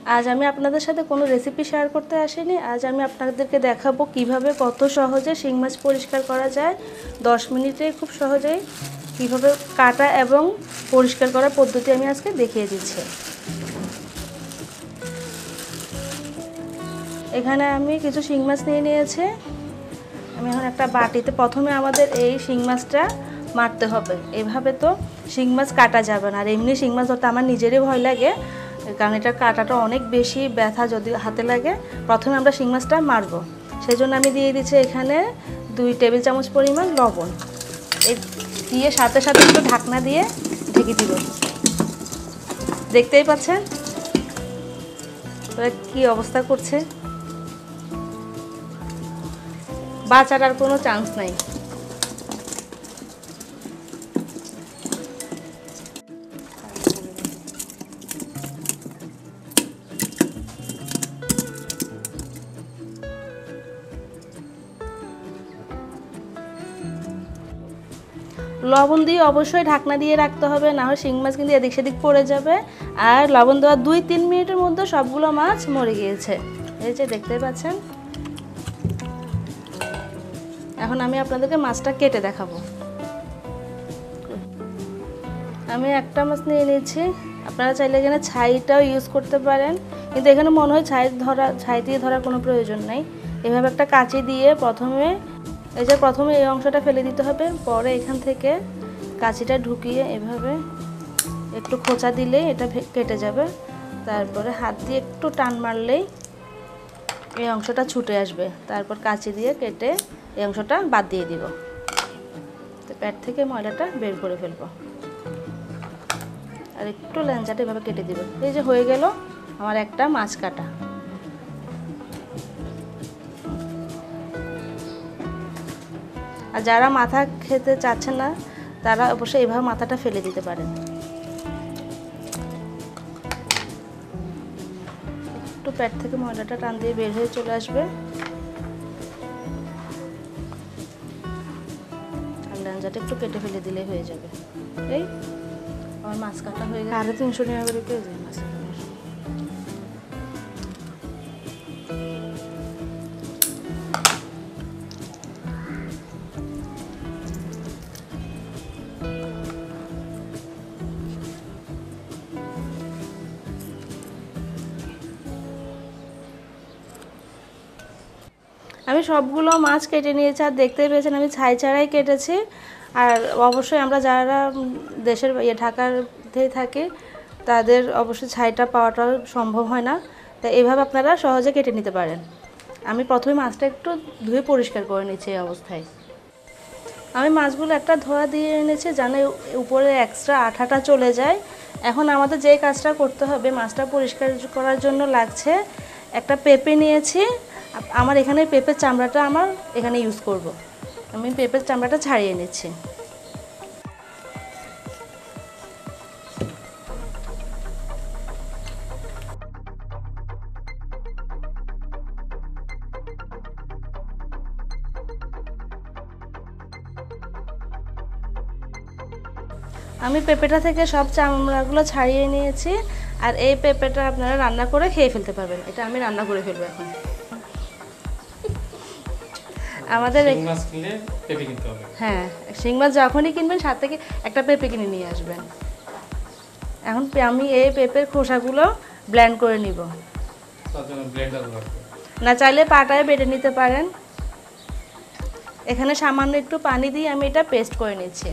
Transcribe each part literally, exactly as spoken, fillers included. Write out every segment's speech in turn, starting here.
আজ আমি আপনাদের সাথে কোনো রেসিপি শেয়ার করতে আসিনি। আজ আমি আপনাদেরকে দেখাবো কিভাবে কত সহজে শিং মাছ পরিষ্কার করা যায়। দশ মিনিটে খুব সহজেই কিভাবে কাটা এবং পরিষ্কার করার পদ্ধতি আমি আজকে দেখিয়ে দিচ্ছি। এখানে আমি কিছু শিং মাছ নিয়ে নিয়েছি। আমি এখন একটা বাটিতে প্রথমে আমাদের এই শিং মাছটা মারতে হবে। এভাবে তো শিং মাছ কাটা যাবে না, আর এমনি শিং মাছ ধরতে আমার নিজেরই ভয় লাগে, কারণ এটা কাটাটা অনেক বেশি ব্যথা যদি হাতে লাগে। প্রথমে আমরা শিং মাছটা মারবো, সেই জন্য আমি দিয়ে দিচ্ছি এখানে দুই টেবিল চামচ পরিমাণ লবণ। এই দিয়ে সাথে সাথে একটু ঢাকনা দিয়ে ঢেকে দিব। দেখতেই পাচ্ছেন কি অবস্থা করছে, বাঁচার আর কোনো চান্স নাই। লবণ দিয়ে অবশ্যই ঢাকনা দিয়ে রাখতে হবে, না হয় শিং মাছ কিন্তু এদিক সেদিক পড়ে যাবে। আর লবণ দেওয়া দুই তিন মিনিটের মধ্যে সবগুলো মাছ মরে গিয়েছে, এই যে দেখতে পাচ্ছেন। এখন আমি আপনাদেরকে মাছটা কেটে দেখাবো। আমি একটা মাছ নিয়ে নিয়েছি, আপনারা চাইলে এখানে ছাইটাও ইউজ করতে পারেন, কিন্তু এখানে মনে হয় ছাই ধরা ছাই দিয়ে ধরার কোনো প্রয়োজন নেই। এভাবে একটা কাঁচি দিয়ে প্রথমে এই যে প্রথমে এই অংশটা ফেলে দিতে হবে, পরে এখান থেকে কাঁচিটা ঢুকিয়ে এভাবে একটু খোঁচা দিলে এটা কেটে যাবে। তারপরে হাত দিয়ে একটু টান মারলেই এই অংশটা ছুটে আসবে। তারপর কাঁচি দিয়ে কেটে এই অংশটা বাদ দিয়ে দিব। তো পেট থেকে ময়লাটা বের করে ফেলবো, আর একটু ল্যাঞ্জাটা এভাবে কেটে দিব। এই যে হয়ে গেল আমার একটা মাছ কাটা। আর যারা মাথা খেতে চাচ্ছেন না তারা অবশ্যই এভাবে মাথাটা ফেলে দিতে পারেন। একটু পেট থেকে ময়লাটা টান দিয়ে বের হয়ে চলে আসবে, আর ল্যাঞ্জাটা একটু কেটে ফেলে দিলে হয়ে যাবে। এই আমার মাছ কাটা হয়ে গেছে। সাড়ে তিনশো টাকা করে কেজি মাছ। আমি সবগুলো মাছ কেটে নিয়েছি, আর দেখতেই পেয়েছেন আমি ছাই ছাড়াই কেটেছি। আর অবশ্যই আমরা যারা দেশের ইয়ে ঢাকাতেই থাকি তাদের অবশ্যই ছাইটা পাওয়াটা সম্ভব হয় না, তাই এইভাবে আপনারা সহজে কেটে নিতে পারেন। আমি প্রথমে মাছটা একটু ধুয়ে পরিষ্কার করে নিচ্ছি এই অবস্থায়। আমি মাছগুলো একটা ধোয়া দিয়ে এনেছি, জানে উপরে এক্সট্রা আঠাটা চলে যায়। এখন আমাদের যে কাজটা করতে হবে, মাছটা পরিষ্কার করার জন্য লাগছে একটা পেঁপে নিয়েছি। আমার এখানে পেঁপের চামড়াটা আমার এখানে ইউজ করব। আমি পেঁপের চামড়াটা ছাড়িয়ে নিচ্ছি। আমি পেঁপেটা থেকে সব চামড়াগুলো ছাড়িয়ে নিয়েছি, আর এই পেঁপেটা আপনারা রান্না করে খেয়ে ফেলতে পারবেন। এটা আমি রান্না করে ফেলবো এখন। আমাদের হ্যাঁ, শিং মাছ যখনই কিনবেন সাথে থেকে একটা পেঁপে কিনে নিয়ে আসবেন। এখন আমি এই পেঁপের খোসাগুলো ব্লেন্ড করে নিব। না চাইলে পাটায় বেটে নিতে পারেন। এখানে সামান্য একটু পানি দিয়ে আমি এটা পেস্ট করে নিচ্ছি।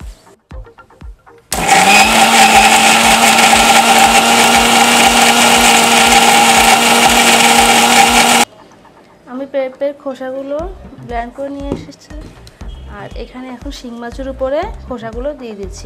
আমি পেঁপের খোসাগুলো ব্লেন্ড করে নিয়ে এসেছি, আর এখানে এখন শিং মাছের উপরে খোসাগুলো দিয়ে দিচ্ছি।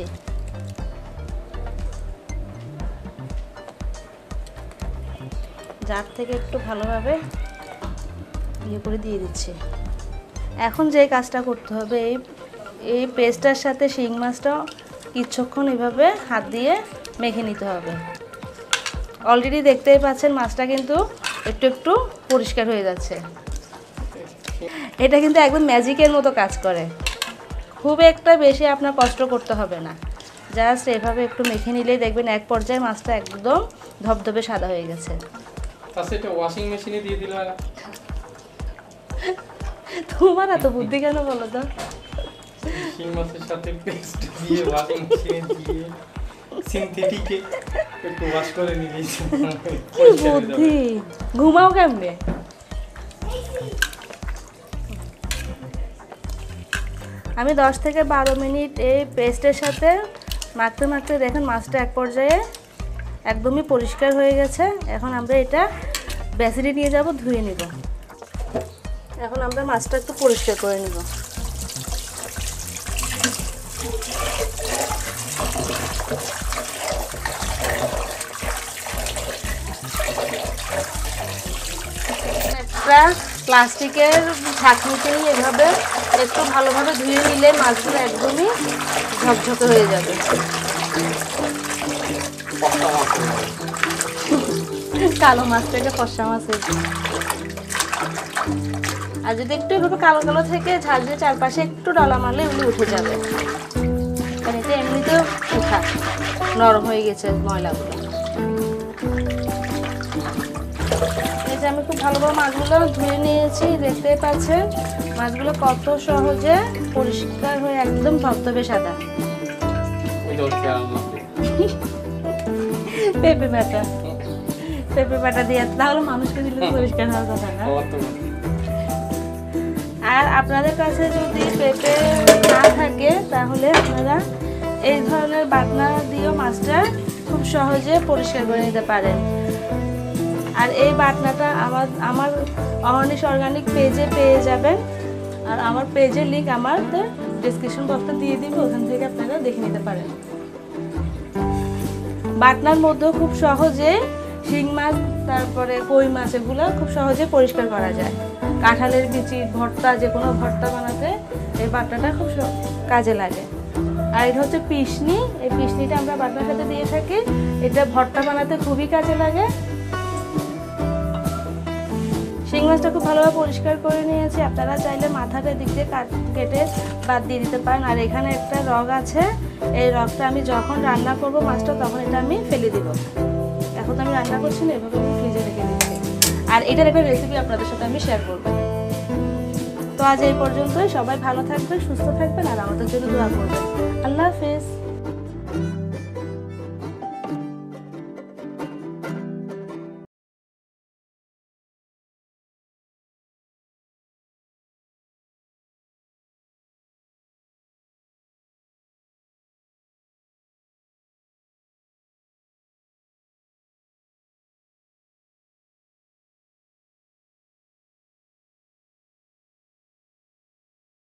জার থেকে একটু ভালোভাবে ইয়ে করে দিয়ে দিচ্ছি। এখন যে কাজটা করতে হবে, এই এই পেস্টটার সাথে শিং মাছটা কিছুক্ষণ এভাবে হাত দিয়ে মেখে নিতে হবে। অলরেডি দেখতেই পাচ্ছেন মাছটা কিন্তু একটু একটু পরিষ্কার হয়ে যাচ্ছে। এটা কিন্তু একদম ম্যাজিকের মতো কাজ করে, খুব একটা বেশি আপনার কষ্ট করতে হবে না। জাস্ট এভাবে একটু মেখে নিলেই দেখবেন এক পর্যায়ে মাছটা একদম ধবধবে সাদা হয়ে গেছে। তাহলে এটা ওয়াশিং মেশিনে দিয়ে দিলে না? তোমার এত বুদ্ধি কেন বলো তো? শিং মাছের সাথে পেস্ট দিয়ে ওয়াশিং মেশিনে দিয়ে সিনথেটিকে একটু ওয়াশ করে নিলেই কি বুদ্ধি! ঘুমাও কেমনে? আমি দশ থেকে বারো মিনিট এই পেস্টের সাথে মাখতে মাখতে দেখেন মাছটা এক পর্যায়ে একদমই পরিষ্কার হয়ে গেছে। এখন আমরা এটা বেসিনে নিয়ে যাব, ধুয়ে নিব। এখন আমরা মাছটা একটু পরিষ্কার করে নিব। একটা প্লাস্টিকের ঢাকনিতে নিয়ে এভাবে একটু ভালোভাবে ধুয়ে নিলে মাছগুলো একদমই ঝকঝকে হয়ে যাবে। কালো মাছটাকে ফর্সা মাছ হয়ে যাবে। আর যদি একটু এভাবে কালো কালো থেকে ঝাল দিয়ে চারপাশে একটু ডলা মারলে এগুলো উঠে যাবে। কারণ এটা এমনিতেও শুকা নরম হয়ে গেছে ময়লাগুলো। এই যে আমি খুব ভালোভাবে মাছগুলো ধুয়ে নিয়েছি, দেখতেই পাচ্ছেন মাছগুলো কত সহজে পরিষ্কার হয়ে একদম ধবধবে সাদা। পেঁপে বাটা পেঁপে বাটা দিয়ে তাহলে মানুষকে দিলে পরিষ্কার হওয়ার কথা না। আর আপনাদের কাছে যদি পেঁপে না থাকে তাহলে আপনারা এই ধরনের বাটনা দিয়েও মাছটা খুব সহজে পরিষ্কার করে নিতে পারেন। আর এই বাটনাটা আমার আমার অহর্নিশ অর্গানিক পেজে পেয়ে যাবেন। আর আমার পেজের লিঙ্ক আমার ডেসক্রিপশন বক্সে দিয়ে দিব, ওখান থেকে আপনারা দেখে নিতে পারেন। বাটনার মধ্যেও খুব সহজে শিং মাছ, তারপরে কই মাছ, এগুলো খুব সহজে পরিষ্কার করা যায়। কাঁঠালের বিচি ভর্তা, যে কোনো ভর্তা বানাতে এই বাটনাটা খুব কাজে লাগে। আর এটা হচ্ছে পিশনি, এই পিশনিটা আমরা বাটনার সাথে দিয়ে থাকি। এটা ভর্তা বানাতে খুবই কাজে লাগে। শিং মাছটা খুব ভালোভাবে পরিষ্কার করে নিয়েছি। আপনারা চাইলে মাথাটা দিক দিয়ে কেটে বাদ দিয়ে দিতে পারেন। আর এখানে একটা রগ আছে, এই রগটা আমি যখন রান্না করব মাছটা তখন এটা আমি ফেলে দিব। এখন তো আমি রান্না করছি না, এভাবে আমি ফ্রিজে রেখে দিচ্ছি। আর এটার একটা রেসিপি আপনাদের সাথে আমি শেয়ার করব। তো আজ এই পর্যন্তই। সবাই ভালো থাকবেন, সুস্থ থাকবেন আর আমাদের জন্য দোয়া করবেন। আল্লাহ হাফেজ।